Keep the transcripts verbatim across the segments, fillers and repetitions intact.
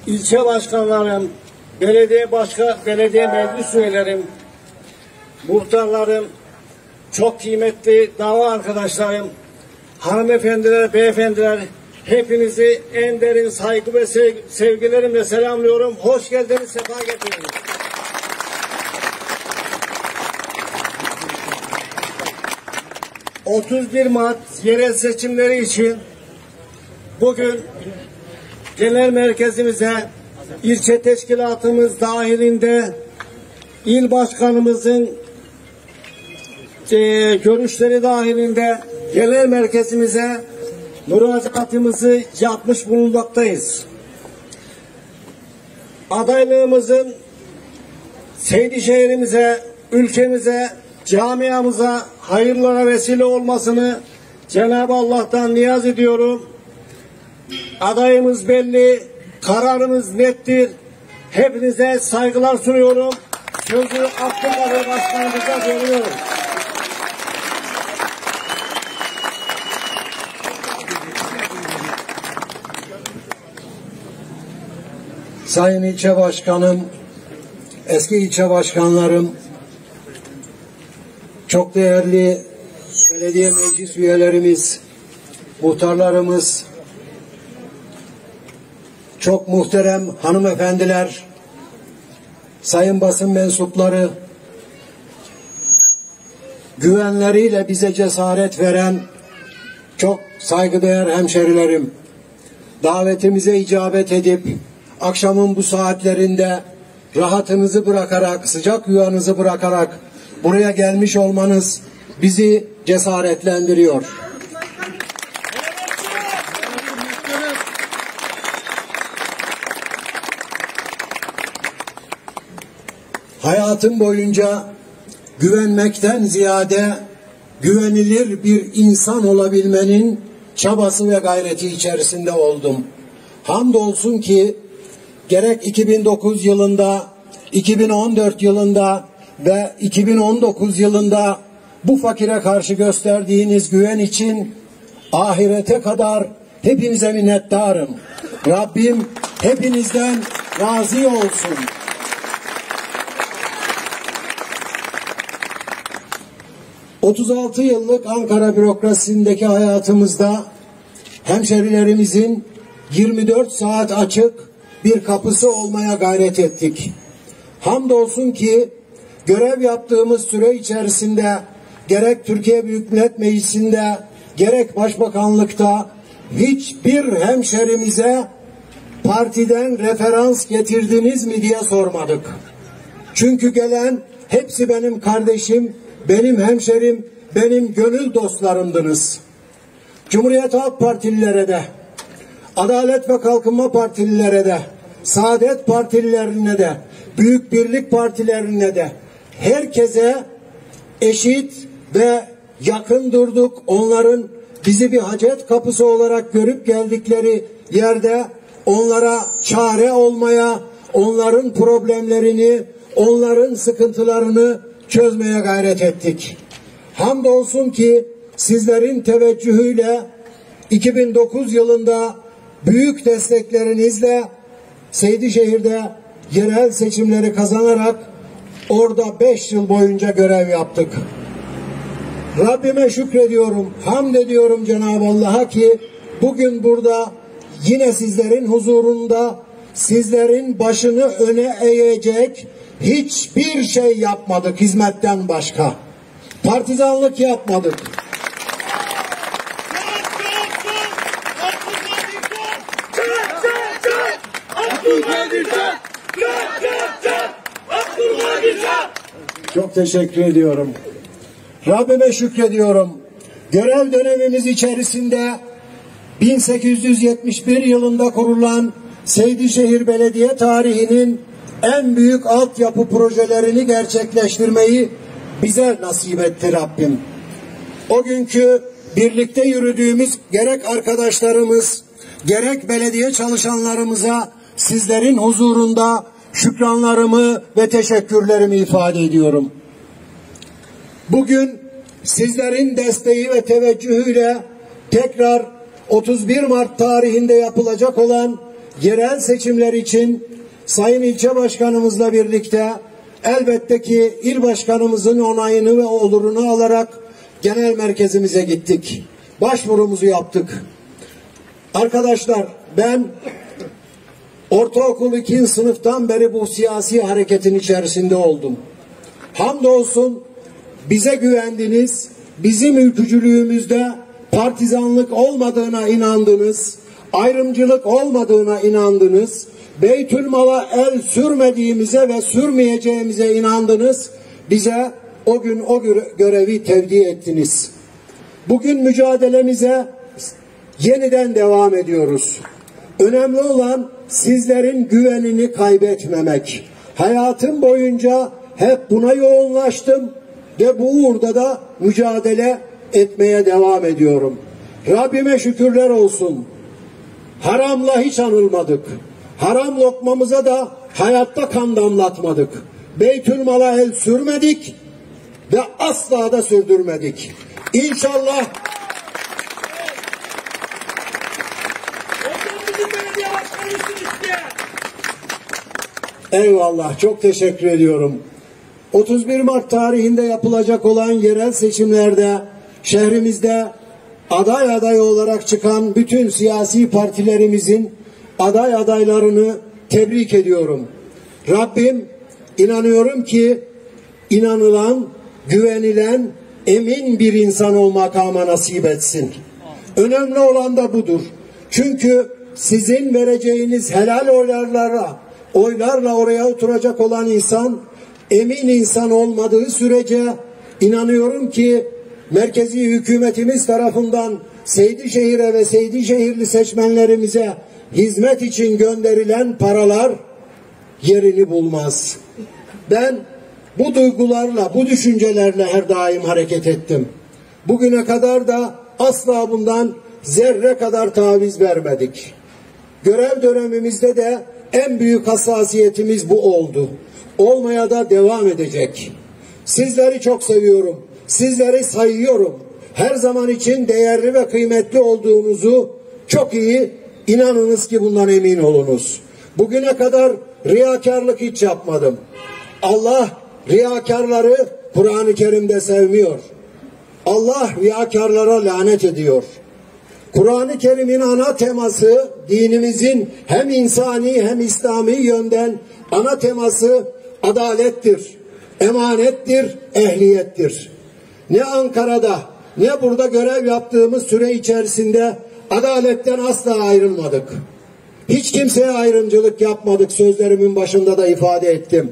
ilçe başkanlarım, belediye başka, belediye meclis üyelerim, muhtarlarım, çok kıymetli dava arkadaşlarım, hanımefendiler, beyefendiler, hepinizi en derin saygı ve sevgilerimle selamlıyorum. Hoş geldiniz, sefa getirdiniz. otuz bir Mart yerel seçimleri için bugün genel merkezimize ilçe teşkilatımız dahilinde il başkanımızın e, görüşleri dahilinde genel merkezimize müracaatımızı yapmış bulunmaktayız. Adaylığımızın Seydişehir'imize, ülkemize, camiamıza hayırlara vesile olmasını Cenab-ı Allah'tan niyaz ediyorum. Adayımız belli, kararımız nettir. Hepinize saygılar sunuyorum. Sözü Abdülkadir Başkanımıza veriyorum. Sayın İlçe Başkanım, eski ilçe başkanlarım, çok değerli belediye meclis üyelerimiz, muhtarlarımız, çok muhterem hanımefendiler, sayın basın mensupları, güvenleriyle bize cesaret veren çok saygıdeğer hemşerilerim, davetimize icabet edip akşamın bu saatlerinde rahatınızı bırakarak, sıcak yuvanızı bırakarak buraya gelmiş olmanız bizi cesaretlendiriyor. Hayatım boyunca güvenmekten ziyade güvenilir bir insan olabilmenin çabası ve gayreti içerisinde oldum. Hamdolsun ki gerek iki bin dokuz yılında, iki bin on dört yılında ve iki bin on dokuz yılında bu fakire karşı gösterdiğiniz güven için ahirete kadar hepinize minnettarım. Rabbim hepinizden razı olsun. otuz altı yıllık Ankara bürokrasisindeki hayatımızda hemşerilerimizin yirmi dört saat açık bir kapısı olmaya gayret ettik. Hamdolsun ki görev yaptığımız süre içerisinde gerek Türkiye Büyük Millet Meclisi'nde gerek Başbakanlıkta hiçbir hemşerimize partiden referans getirdiniz mi diye sormadık. Çünkü gelen hepsi benim kardeşim, benim hemşerim, benim gönül dostlarımdınız. Cumhuriyet Halk Partililere de, Adalet ve Kalkınma Partililere de, Saadet Partililerine de, Büyük Birlik Partilerine de herkese eşit ve yakın durduk. Onların bizi bir hacet kapısı olarak görüp geldikleri yerde onlara çare olmaya, onların problemlerini, onların sıkıntılarını çözmeye gayret ettik. Hamdolsun ki sizlerin teveccühüyle iki bin dokuz yılında büyük desteklerinizle Seydişehir'de yerel seçimleri kazanarak orada beş yıl boyunca görev yaptık. Rabbime şükrediyorum, hamd ediyorum Cenab-ı Allah'a ki bugün burada yine sizlerin huzurunda sizlerin başını öne eğecek hiçbir şey yapmadık hizmetten başka. Partizanlık yapmadık. Çok teşekkür ediyorum. Rabbime şükrediyorum. Görev dönemimiz içerisinde bin sekiz yüz yetmiş bir yılında kurulan Seydişehir Belediye tarihinin en büyük altyapı projelerini gerçekleştirmeyi bize nasip etti Rabbim. O günkü birlikte yürüdüğümüz gerek arkadaşlarımız, gerek belediye çalışanlarımıza sizlerin huzurunda şükranlarımı ve teşekkürlerimi ifade ediyorum. Bugün sizlerin desteği ve teveccühüyle tekrar otuz bir Mart tarihinde yapılacak olan yerel seçimler için Sayın İlçe Başkanımızla birlikte elbette ki il başkanımızın onayını ve olurunu alarak genel merkezimize gittik. Başvurumuzu yaptık. Arkadaşlar, ben ortaokul ikinci sınıftan beri bu siyasi hareketin içerisinde oldum. Hamdolsun bize güvendiniz, bizim ülkücülüğümüzde partizanlık olmadığına inandınız, ayrımcılık olmadığına inandınız, Beytülmal'a el sürmediğimize ve sürmeyeceğimize inandınız, bize o gün o görevi tevdi ettiniz. Bugün mücadelemize yeniden devam ediyoruz. Önemli olan sizlerin güvenini kaybetmemek. Hayatım boyunca hep buna yoğunlaştım ve bu uğurda da mücadele etmeye devam ediyorum. Rabbime şükürler olsun. Haramla hiç anılmadık. Haram lokmamıza da hayatta kan damlatmadık. Beytülmal'a el sürmedik ve asla da sürdürmedik. İnşallah eyvallah, çok teşekkür ediyorum. otuz bir Mart tarihinde yapılacak olan yerel seçimlerde şehrimizde aday aday olarak çıkan bütün siyasi partilerimizin aday adaylarını tebrik ediyorum. Rabbim inanıyorum ki inanılan, güvenilen, emin bir insan o makama nasip etsin. Önemli olan da budur. Çünkü sizin vereceğiniz helal oylarla, oylarla oraya oturacak olan insan emin insan olmadığı sürece inanıyorum ki merkezi hükümetimiz tarafından Seydişehir'e ve Seydişehirli seçmenlerimize hizmet için gönderilen paralar yerini bulmaz. Ben bu duygularla, bu düşüncelerle her daim hareket ettim. Bugüne kadar da asla bundan zerre kadar taviz vermedik. Görev dönemimizde de en büyük hassasiyetimiz bu oldu. Olmaya da devam edecek. Sizleri çok seviyorum. Sizleri sayıyorum. Her zaman için değerli ve kıymetli olduğunuzu çok iyi, inanınız ki bundan emin olunuz. Bugüne kadar riyakarlık hiç yapmadım. Allah riyakarları Kur'an-ı Kerim'de sevmiyor. Allah riyakarlara lanet ediyor. Kur'an-ı Kerim'in ana teması, dinimizin hem insani hem İslami yönden ana teması adalettir, emanettir, ehliyettir. Ne Ankara'da ne burada görev yaptığımız süre içerisinde adaletten asla ayrılmadık. Hiç kimseye ayrımcılık yapmadık, sözlerimin başında da ifade ettim.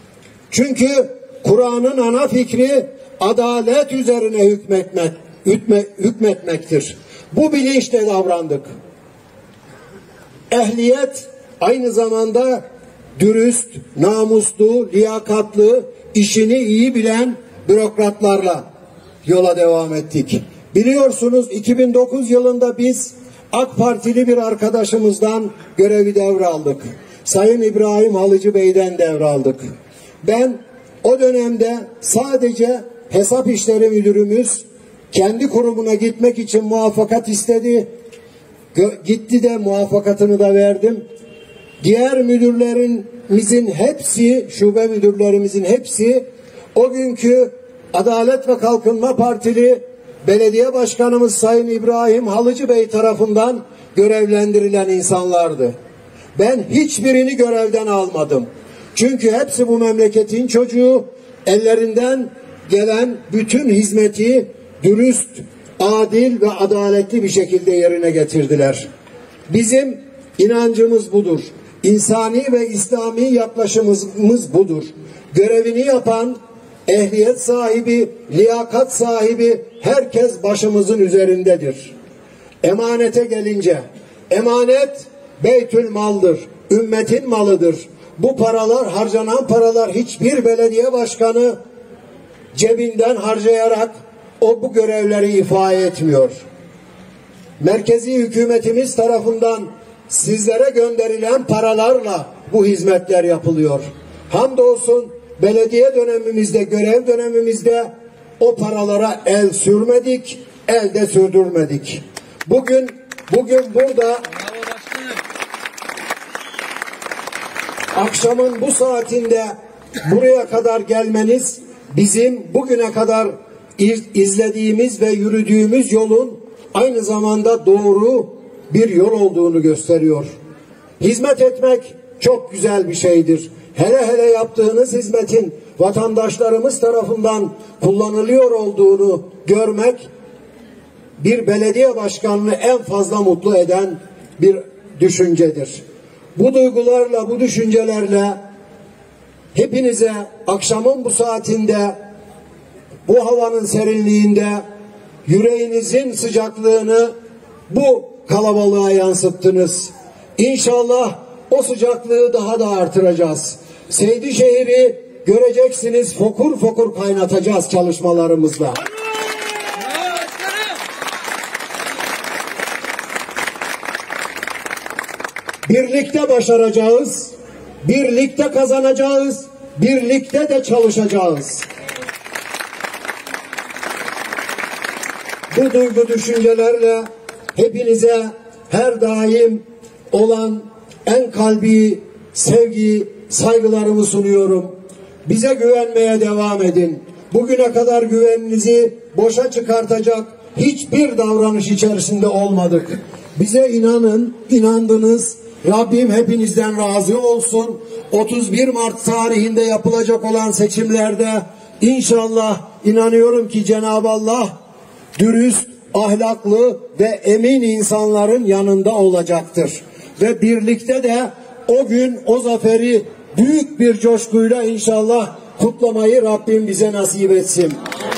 Çünkü Kur'an'ın ana fikri adalet üzerine hükmetmek, hükme, hükmetmektir. Bu bilinçle davrandık. Ehliyet aynı zamanda dürüst, namuslu, liyakatlı, işini iyi bilen bürokratlarla yola devam ettik. Biliyorsunuz iki bin dokuz yılında biz AK Partili bir arkadaşımızdan görevi devraldık. Sayın İbrahim Halıcı Bey'den devraldık. Ben o dönemde sadece hesap işleri müdürümüz kendi kurumuna gitmek için muvaffakat istedi. Gitti de muvaffakatını da verdim. Diğer müdürlerimizin hepsi, şube müdürlerimizin hepsi o günkü Adalet ve Kalkınma Partili belediye başkanımız Sayın İbrahim Halıcı Bey tarafından görevlendirilen insanlardı. Ben hiçbirini görevden almadım. Çünkü hepsi bu memleketin çocuğu, ellerinden gelen bütün hizmeti dürüst, adil ve adaletli bir şekilde yerine getirdiler. Bizim inancımız budur. İnsani ve İslami yaklaşımımız budur. Görevini yapan, ehliyet sahibi, liyakat sahibi herkes başımızın üzerindedir. Emanete gelince, emanet Beytülmal'dır, ümmetin malıdır. Bu paralar, harcanan paralar hiçbir belediye başkanı cebinden harcayarak o bu görevleri ifa etmiyor. Merkezi hükümetimiz tarafından sizlere gönderilen paralarla bu hizmetler yapılıyor. Hamdolsun belediye dönemimizde, görev dönemimizde o paralara el sürmedik, el de sürdürmedik. Bugün bugün burada akşamın bu saatinde buraya kadar gelmeniz bizim bugüne kadar izlediğimiz ve yürüdüğümüz yolun aynı zamanda doğru bir yol olduğunu gösteriyor. Hizmet etmek çok güzel bir şeydir. Hele hele yaptığınız hizmetin vatandaşlarımız tarafından kullanılıyor olduğunu görmek bir belediye başkanını en fazla mutlu eden bir düşüncedir. Bu duygularla, bu düşüncelerle hepinize akşamın bu saatinde, bu havanın serinliğinde yüreğinizin sıcaklığını bu kalabalığa yansıttınız. İnşallah o sıcaklığı daha da artıracağız. Seydişehir'i göreceksiniz, fokur fokur kaynatacağız çalışmalarımızla. Birlikte başaracağız, birlikte kazanacağız, birlikte de çalışacağız. Bu duygu düşüncelerle hepinize her daim olan en kalbi sevgi, saygılarımı sunuyorum. Bize güvenmeye devam edin. Bugüne kadar güveninizi boşa çıkartacak hiçbir davranış içerisinde olmadık. Bize inanın, inandınız. Rabbim hepinizden razı olsun. otuz bir Mart tarihinde yapılacak olan seçimlerde inşallah inanıyorum ki Cenab-ı Allah dürüst, ahlaklı ve emin insanların yanında olacaktır. Ve birlikte de o gün o zaferi büyük bir coşkuyla inşallah kutlamayı Rabbim bize nasip etsin.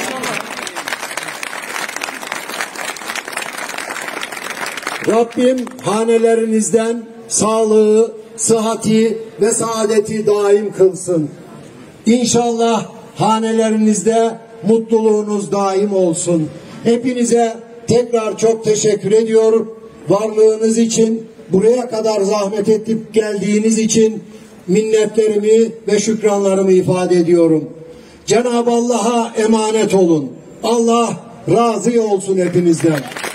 Rabbim hanelerinizden sağlığı, sıhhati ve saadeti daim kılsın. İnşallah hanelerinizde mutluluğunuz daim olsun. Hepinize tekrar çok teşekkür ediyorum. Varlığınız için, buraya kadar zahmet edip geldiğiniz için minnetlerimi ve şükranlarımı ifade ediyorum. Cenab-ı Allah'a emanet olun. Allah razı olsun hepinizden.